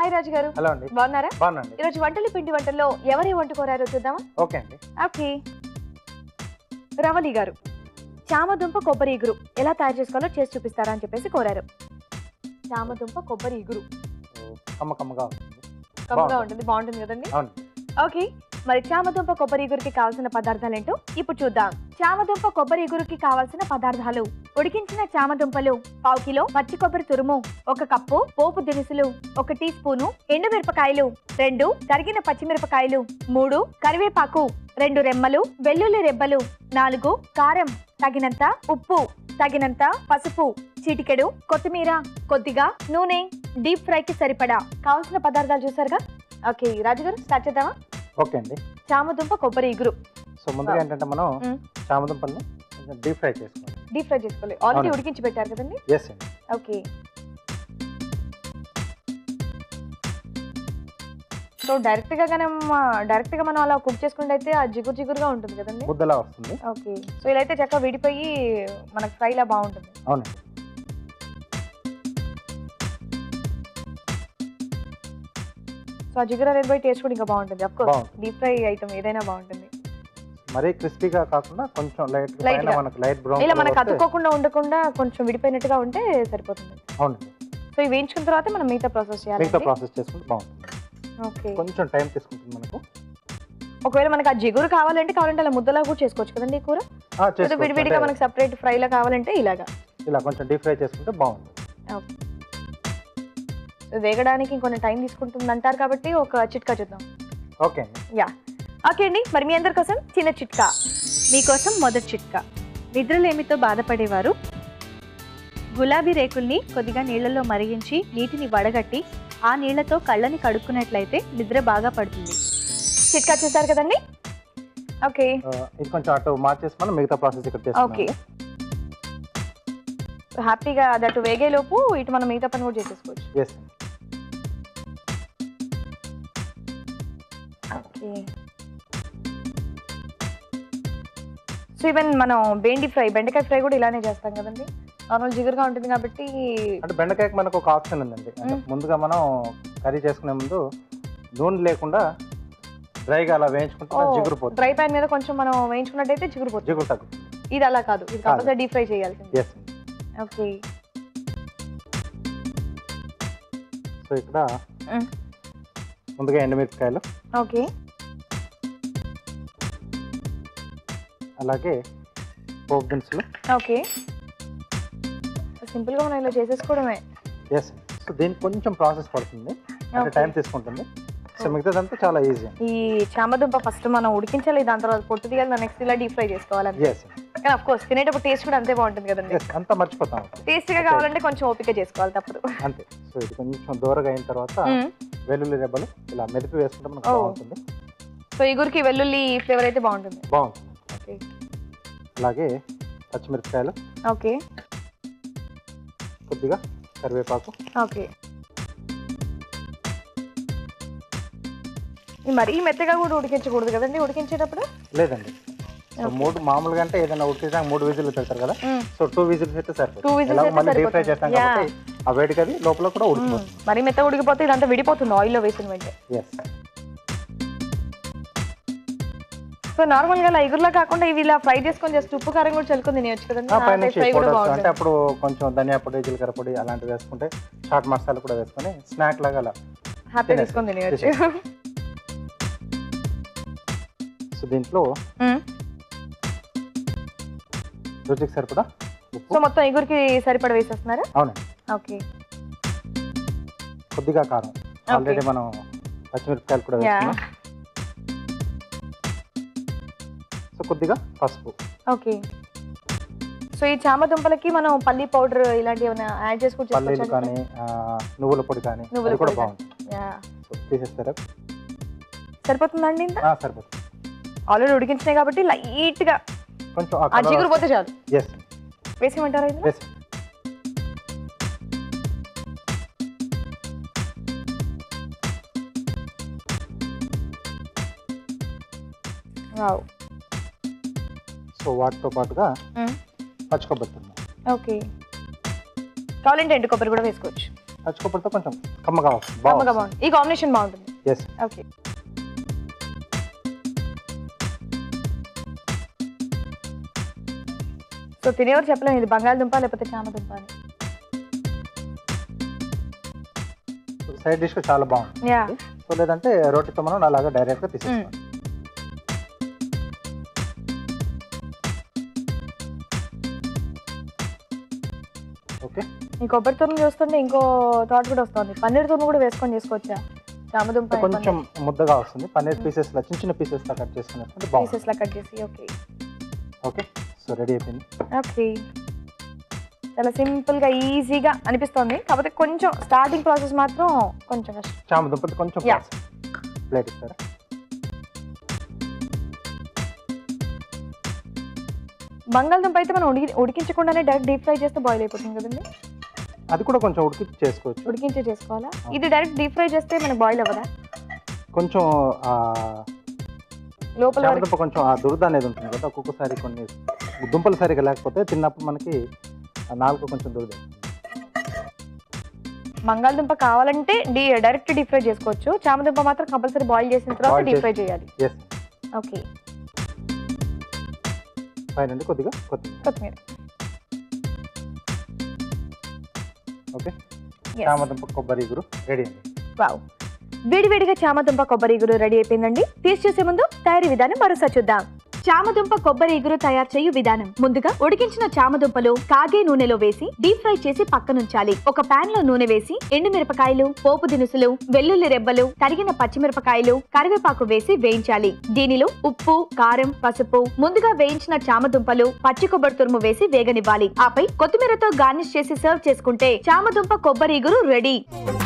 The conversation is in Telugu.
హాయ్ రాజు గారు. హలో అండి. బాగున్నారా? బాగున్నాండి. ఈ రోజు వంటలు పిండి వంటల్లో ఎవరు వంట కోరారో చూద్దామా? ఓకే అండి. ఓకే. రవలి గారు చామదుంప కొబ్బరి ఇగురు ఎలా తయారు చేసుకోవాలో చేసి చూపిస్తారా అని చెప్పేసి కోరారు. చామదుంప కొబ్బరి ఇగురు కమ్మగా ఉంటుంది, బాగుంటుంది కదండి. అవును. ఓకే, మరి చామదుంప కొబ్బరి ఇగురికి కావాల్సిన పదార్థాలు ఏంటో ఇప్పుడు చూద్దాం. చామదుంప కొబ్బరి ఇగురికి కావాల్సిన పదార్థాలు: ఉడికించిన చామదుంపలు 1/2 కిలో, పచ్చి కొబ్బరి తురుము 1 కప్పు, పోపు దినుసులు 1 టీ స్పూను, ఎండుమిరపకాయలు 2, తరిగిన పచ్చిమిరపకాయలు 3, కరివేపాకు 2 రెమ్మలు, వెల్లుల్లి రెబ్బలు 4, కారం తగినంత, ఉప్పు తగినంత, పసుపు చిటికెడు, కొత్తిమీర కొద్దిగా, నూనె డీప్ ఫ్రైకి సరిపడా. కావాల్సిన పదార్థాలు చూసారుగా. ఓకే రాజుగారు, స్టార్ట్ చేద్దామా? ఓకే అండి. చామదుంప కొబ్బరి ఇగురు. సో ముందుగా ఏంటంటే మనం చామదుంపల్ని డీప్ ఫ్రై చేసుకోవాలి. డీప్ ఫ్రై చేసుకోవాలి. ఆల్రెడీ ఉడికించి పెట్టారు కదండి. ఎస్ అండి. ఓకే. సో డైరెక్ట్ గా మనం అలా కుక్ చేసుకుంటే అయితే ఆ జిగురుగా ఉంటుంది కదండి, ముద్దలా వస్తుంది. ఓకే. సో ఇలా అయితే చక్కగా విడిపోయి మనకు ఫ్రై లా బాగుంటుంది. అవునండి. సో ఆ జిగురు అనేది పోయి టేస్ట్ కూడా ఇంకా బాగుంటుంది. Of course deep fry item ఏదైనా బాగుంటుంది. మరీ క్రిస్పీగా కాకుండా కొంచెం లైట్ బ్రౌన్ ఇలా మనకు అతుక్కోకుండా ఉండకుండా కొంచెం విడిపోయినట్టుగా ఉంటే సరిపోతుంది. అవునండి. సో ఇవి వేయించుకున్న తర్వాత మనం మిగతా ప్రాసెస్ చేయాలి. మిగతా ప్రాసెస్ చేసుకుంటే బాగుంటుంది. ఓకే. కొంచెం టైం తీసుకుంటుంది మనకు. ఒకవేళ మనకు ఆ జిగురు కావాలంటే అలా ముద్దలా కూడా చేసుకోవచ్చు కదండి ఈ కూర. విడివిడిగా మనకు సెపరేట్ ఫ్రై లా కావాలంటే ఇలా కొంచెం డీప్ ఫ్రై చేసుకుంటే బాగుంటుంది. ఓకే. వేగడానికి ఇంకొన్ని టైం తీసుకుంటుంది అంటారు కాబట్టి ఒక చిట్కా చూద్దాం. ఓకే అండి. యా, ఓకే అండి. మరి మీ అందరి కోసం చిన్న చిట్కా. మీకోసం మొదటి చిట్కా. నిద్రలేమితో బాధపడేవారు గులాబీ రేకుల్ని కొద్దిగా నీళ్లలో మరిగించి నీటిని వడగట్టి ఆ నీళ్లతో కళ్ళని కడుక్కున్నట్లయితే నిద్ర బాగా పడుతుంది. చిట్కా చూసారు కదండి. ఓకే, ఇది కొంచెం అటు మార్చేసి మనం మిగతా ప్రాసెస్ ఇక్కడ చేస్తాం. ఓకే. హ్యాపీగా అది అటు వేగే లోపు ఇటు మనం మిగతా పని కూడా చేసేసుకోవచ్చు. ఎస్. ఓకే. సో ఈవెన్ మనం బెండకాయ ఫ్రై కూడా ఇలానే చేస్తాం కదండి. నార్మల్ జిగురుగా ఉంటుంది కాబట్టి. అంటే బెండకాయకి మనకు ఒక ఆప్షన్ ఉందండి. ముందుగా మనం కర్రీ చేసుకునే ముందు నూనె లేకుండా డ్రైగా అలా వేయించుకుంటే జిగురు పోతుంది. డ్రై ప్యాన్ మీద కొంచెం మనం వేయించుకున్నట్టయితే జిగురు తగ్గుతుంది. ఇది అలా కాదు, ఇది కంపల్సరీ డీప్ ఫ్రై చేయాల్సింది. ఓకే. సో ఇక్కడ ముందుగా ఎండుమిరపకాయలు, ఓకే, అలాగే పోపు దినుసులు. ఓకే. సింపుల్ గా మనం ఇలా చేసేసుకోవడమే. ఎస్. సో దీనికి కొంచెం ప్రాసెస్ పడుతుంది, అంటే టైం తీసుకుంటుంది. సో మిగతాదంతా చాలా ఈజీ. ఈ చామదుంప ఫస్ట్ మనం ఉడికించాలి, దాని తర్వాత పొట్టు తీయాలి, నెక్స్ట్ ఇలా డీప్ ఫ్రై చేసుకోవాలి. ఎస్. కానీ ఆఫ్ కోర్స్ తినేటప్పుడు టేస్ట్ కూడా అంతే బాగుంటుంది కదండి. అంతా మర్చిపోతాం. టేస్ట్ గా కావాలంటే కొంచెం ఓపిక చేసుకోవాలి, తప్పదు. అంతే. సో ఇది కొంచెం దూరగా అయిన తర్వాత వెల్లుల్లి రెబ్బలు ఇలా మెదిపి వేసుకుంటే మనకు బాగుంటుంది. సో ఇగురికి వెల్లుల్లి ఫ్లేవర్ అయితే బాగుంటుంది. ఓకే. అలాగే పచ్చిమిరపకాయలు, ఓకే, కొద్దిగా కరివేపాకు. ఓకే. మరీ మెత్తగా కూడా ఉడికించకూడదు కదండి ఉడికించేటప్పుడు. లేదండి. సో 3 మామూలుగా అంటే ఏదైనా ఉడికించాక 3 విజిల్లు పెడతారు కదా. సో 2 విజిల్స్ అయితే సరిపోతుంది. మళ్ళీ డీప్ ఫ్రై చేస్తాం కాబట్టి ఆ వేడికి అది లోపల కూడా ఉడికిపోతుంది. మరీ మెత్తగా ఉడికిపోతే ఇదంతా విడిపోతుంది ఆయిల్లో వేసిన వెంటనే. ఎస్. సో నార్మల్ గా ఇగురులా కాకుండా ఇవి ఇలా ఫ్రై చేసుకొని జస్ట్ ఉప్పు కారం కూడా చల్లుకొని తినేయచ్చు కదండి. అంటే అప్పుడు కొంచెం ధనియా పొడి, జీలకర్ర పొడి అలాంటివి వేసుకుంటే, చాట్ మసాలా కూడా వేసుకొని స్నాక్ లాగా అలా హ్యాపీ తీసుకొని తినేయచ్చు. సో దీంట్లో రుచికి సరిపడా ఉప్పు. సో మొత్తం ఇగురికి సరిపడా వేసేస్తున్నారా? అవునండి. ఓకే. కొద్దిగా కారం, ఆల్రెడీ మనం పచ్చిమిరపకాయలు కూడా వేసుకున్నాం. సో కొద్దిగా పసుపు. ఓకే. సో ఈ చామదుంపలకి మనం పల్లి పౌడర్ ఇలాంటివి ఏమైనా యాడ్ చేసుకోవచ్చు? పల్లీలు కానీ నువ్వుల పొడి కానీ కూడా బాగుంటుంది. సో తీసేస్తారా? సరిపోతుందండి ఇంత? సరిపోతుంది. ఆల్రెడీ ఉడికించినాయి కాబట్టి లైట్ గా కొంచెం ఆ జిగురు పోతే చాలు. ఎస్. వేసేయమంటారా ఇది? వావ్. సో వాటితో పాటుగా పచ్చి కొబ్బరి తురుము. ఓకే. కావాలంటే ఎండు కొబ్బరి కూడా వేసుకోవచ్చు. పచ్చి కొబ్బరితో కొంచెం కమ్మగా బాగుంటుంది. ఈ కాంబినేషన్ బాగుంటుంది. ఎస్. ఓకే. సో తినేవారు చెప్పలేము ఇది బంగాళదుంప లేకపోతే చామదుంప అని. సైడ్ డిష్ చాలా బాగుంటుంది. సో లేదంటే రోటితో మనం అలాగా డైరెక్ట్ గా తీసేస్తాం. ఓకే. ఈ కొబ్బరి తురుము చూస్తుంటే ఇంకో థాట్ కూడా వస్తుంది, పన్నీర్ తురుము కూడా వేసుకొని చేసుకోవచ్చా? చామదుంప కొంచెం ముద్దగా వస్తుంది. పన్నీర్ పీసెస్ లా చిన్న చిన్న పీసెస్ లా కట్ చేసుకున్నట్టు బాగుంటుంది. పీసెస్ లా కట్ చేసి. ఓకే. ఓకే. సో రెడీ అయిపోయింది. ఓకే. చాలా సింపుల్ గా ఈజీగా అనిపిస్తుంది, కాకపోతే కొంచెం స్టార్టింగ్ ప్రాసెస్ మాత్రం కొంచెం కష్టం. చామదుంప కొంచెం ప్లేట్ ఇస్తారా? బంగాళదుంప అయితే మనం ఉడికించకుండానే డైరెక్ట్ డీప్ ఫ్రై చేస్తే బాయిల్ అయిపోతుంది కదండి. అది కూడా కొంచెం ఉడికించి చేసుకోవచ్చు. ఉడికించే చేసుకోవాలా? ఇది డైరెక్ట్ డీప్ ఫ్రై చేస్తే మనకి బాయిల్ అవ్వదా? కొంచెం లోపల చామదుంప కొంచెం ఆ దురద అనేది ఉంటుంది కదా, ఒక్కొక్కసారి కొన్ని దుంపలు సరిగా లేకపోతే తిన్నప్పుడు మనకి నాలుగు కొంచెం దురద. బంగాళదుంప కావాలంటే డైరెక్ట్ డీప్ ఫ్రై చేసుకోవచ్చు, చామదుంప మాత్రం కంపల్సరీ బాయిల్ చేసిన తర్వాత డీప్ ఫ్రై చేయాలి. ఓకే. పైన కొద్దిగా కొత్తిమీర. ఓకే. చామదుంప కొబ్బరి ఇగురు రెడీ అండి. వావ్, వేడివేడిగా చామదుంప కొబ్బరి ఇగురు రెడీ అయిపోయిందండి. తీసి చూసే ముందు తయారీ విధానం మరోసారి చూద్దాం. చామదుంప కొబ్బరి ఇగురు తయారు చేయు విధానం. ముందుగా ఉడికించిన చామదుంపలు కాగే నూనెలో వేసి డీప్ ఫ్రై చేసి పక్కనుంచాలి. ఒక పాన్ లో నూనె వేసి ఎండుమిరపకాయలు, పోపు దినుసులు, వెల్లుల్లి రెబ్బలు, తరిగిన పచ్చిమిరపకాయలు, కరివేపాకు వేసి వేయించాలి. దీనిలో ఉప్పు, కారం, పసుపు, ముందుగా వేయించిన చామదుంపలు, పచ్చి కొబ్బరి తురుము వేసి వేగనివ్వాలి. ఆపై కొత్తిమీరతో గార్నిష్ చేసి సర్వ్ చేసుకుంటే చామదుంప కొబ్బరి ఇగురు రెడీ.